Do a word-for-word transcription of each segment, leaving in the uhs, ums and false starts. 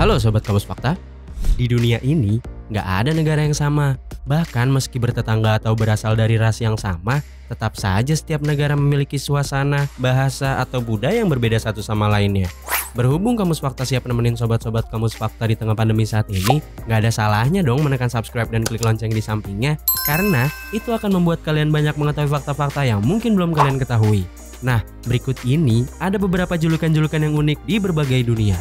Halo Sobat Kamus Fakta, di dunia ini nggak ada negara yang sama. Bahkan meski bertetangga atau berasal dari ras yang sama, tetap saja setiap negara memiliki suasana, bahasa, atau budaya yang berbeda satu sama lainnya. Berhubung Kamus Fakta siap nemenin sobat-sobat Kamus Fakta di tengah pandemi saat ini, nggak ada salahnya dong menekan subscribe dan klik lonceng di sampingnya, karena itu akan membuat kalian banyak mengetahui fakta-fakta yang mungkin belum kalian ketahui. Nah, berikut ini ada beberapa julukan-julukan yang unik di berbagai dunia.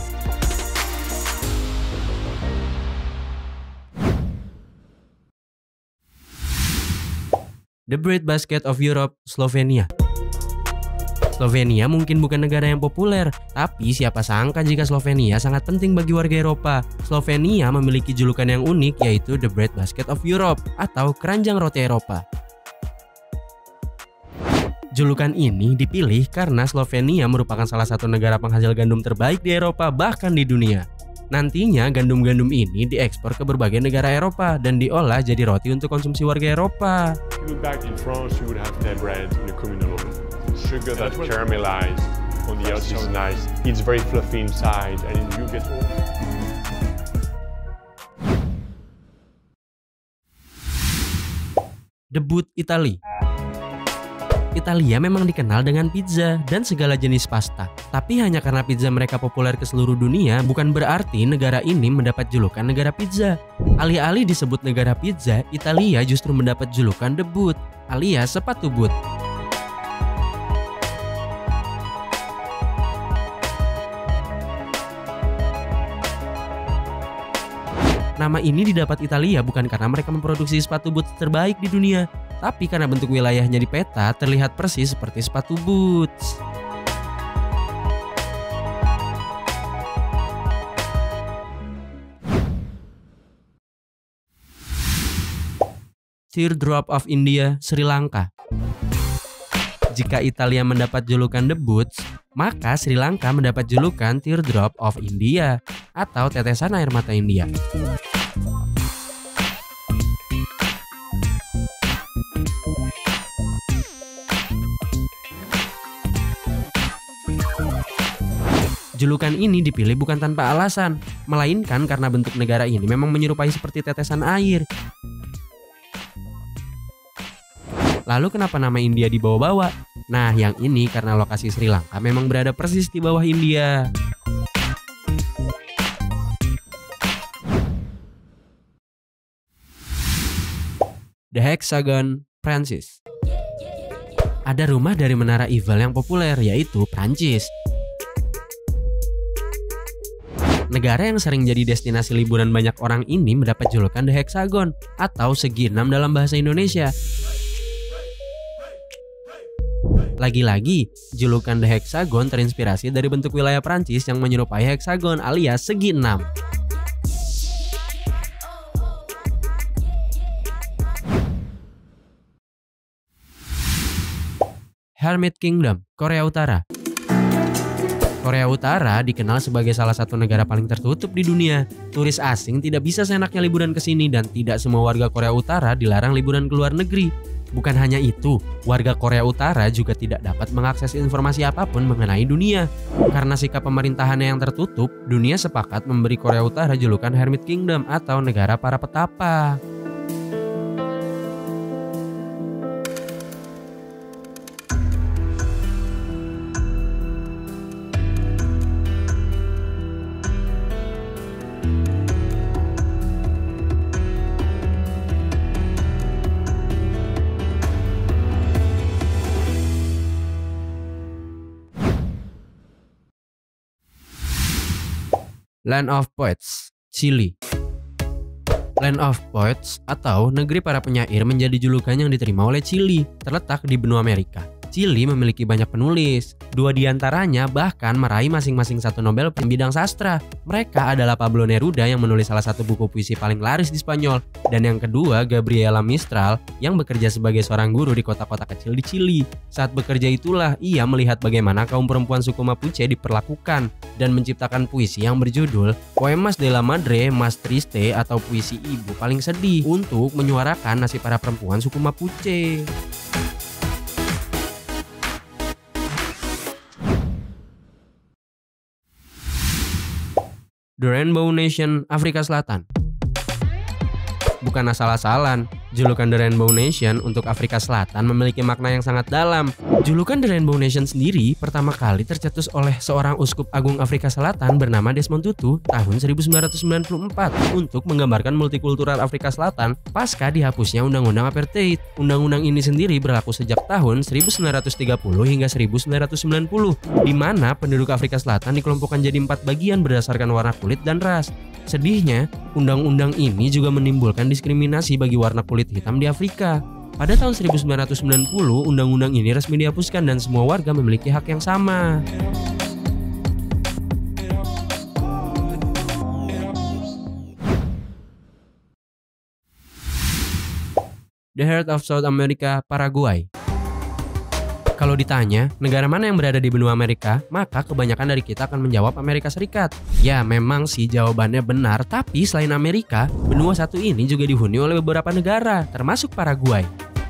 The Bread Basket of Europe, Slovenia. Slovenia mungkin bukan negara yang populer, tapi siapa sangka jika Slovenia sangat penting bagi warga Eropa. Slovenia memiliki julukan yang unik, yaitu The Bread Basket of Europe atau keranjang roti Eropa. Julukan ini dipilih karena Slovenia merupakan salah satu negara penghasil gandum terbaik di Eropa, bahkan di dunia. Nantinya gandum-gandum ini diekspor ke berbagai negara Eropa dan diolah jadi roti untuk konsumsi warga Eropa. Back in France, you would have that bread in a communal oven. Sugar that caramelized on the outside is nice. It's very fluffy inside, and you get all. Debut Italia. Italia memang dikenal dengan pizza dan segala jenis pasta. Tapi hanya karena pizza mereka populer ke seluruh dunia, bukan berarti negara ini mendapat julukan negara pizza. Alih-alih disebut negara pizza, Italia justru mendapat julukan debut, alias sepatu boot. Nama ini didapat Italia bukan karena mereka memproduksi sepatu boot terbaik di dunia, tapi karena bentuk wilayahnya di peta terlihat persis seperti sepatu boots. Teardrop of India, Sri Lanka. Jika Italia mendapat julukan The Boots, maka Sri Lanka mendapat julukan Teardrop of India atau tetesan air mata India. Julukan ini dipilih bukan tanpa alasan, melainkan karena bentuk negara ini memang menyerupai seperti tetesan air. Lalu kenapa nama India dibawa-bawa? Nah, yang ini karena lokasi Sri Lanka memang berada persis di bawah India. The Hexagon, Prancis. Ada rumah dari Menara Eiffel yang populer, yaitu Prancis. Negara yang sering jadi destinasi liburan banyak orang ini mendapat julukan The Hexagon atau segi enam dalam bahasa Indonesia. Lagi-lagi, julukan The Hexagon terinspirasi dari bentuk wilayah Prancis yang menyerupai heksagon alias segi enam. Hermit Kingdom, Korea Utara. Korea Utara dikenal sebagai salah satu negara paling tertutup di dunia. Turis asing tidak bisa seenaknya liburan ke sini dan tidak semua warga Korea Utara dilarang liburan ke luar negeri. Bukan hanya itu, warga Korea Utara juga tidak dapat mengakses informasi apapun mengenai dunia. Karena sikap pemerintahannya yang tertutup, dunia sepakat memberi Korea Utara julukan Hermit Kingdom atau negara para petapa. Land of Poets, Chili. Land of Poets atau negeri para penyair menjadi julukan yang diterima oleh Chili, terletak di benua Amerika. Chili memiliki banyak penulis, dua diantaranya bahkan meraih masing-masing satu Nobel di bidang sastra. Mereka adalah Pablo Neruda yang menulis salah satu buku puisi paling laris di Spanyol, dan yang kedua Gabriela Mistral yang bekerja sebagai seorang guru di kota-kota kecil di Chili. Saat bekerja itulah ia melihat bagaimana kaum perempuan suku Mapuche diperlakukan dan menciptakan puisi yang berjudul Poemas de la Madre Más Triste atau puisi ibu paling sedih untuk menyuarakan nasib para perempuan suku Mapuche. The Rainbow Nation Afrika Selatan. Bukan asal-asalan, julukan The Rainbow Nation untuk Afrika Selatan memiliki makna yang sangat dalam. Julukan The Rainbow Nation sendiri pertama kali tercetus oleh seorang uskup agung Afrika Selatan bernama Desmond Tutu tahun seribu sembilan ratus sembilan puluh empat untuk menggambarkan multikultural Afrika Selatan pasca dihapusnya Undang-Undang Apartheid. Undang-undang ini sendiri berlaku sejak tahun seribu sembilan ratus tiga puluh hingga seribu sembilan ratus sembilan puluh, di mana penduduk Afrika Selatan dikelompokkan jadi empat bagian berdasarkan warna kulit dan ras. Sedihnya, undang-undang ini juga menimbulkan diskriminasi bagi warna kulit hitam di Afrika. Pada tahun seribu sembilan ratus sembilan puluh, undang-undang ini resmi dihapuskan dan semua warga memiliki hak yang sama. The Heart of South America, Paraguay. Kalau ditanya, negara mana yang berada di benua Amerika, maka kebanyakan dari kita akan menjawab Amerika Serikat. Ya, memang sih jawabannya benar, tapi selain Amerika, benua satu ini juga dihuni oleh beberapa negara, termasuk Paraguay.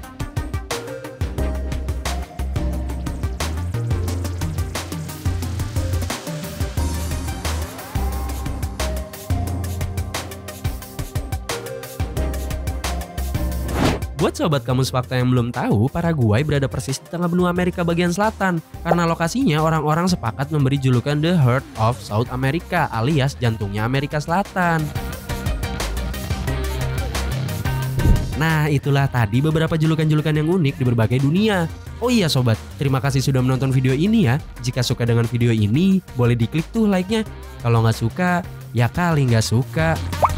Buat sobat Kamus Fakta yang belum tahu, Paraguay berada persis di tengah benua Amerika bagian selatan. Karena lokasinya, orang-orang sepakat memberi julukan The Heart of South America alias jantungnya Amerika Selatan. Nah, itulah tadi beberapa julukan-julukan yang unik di berbagai dunia. Oh iya sobat, terima kasih sudah menonton video ini ya. Jika suka dengan video ini, boleh diklik tuh like-nya. Kalau nggak suka, ya kali nggak suka.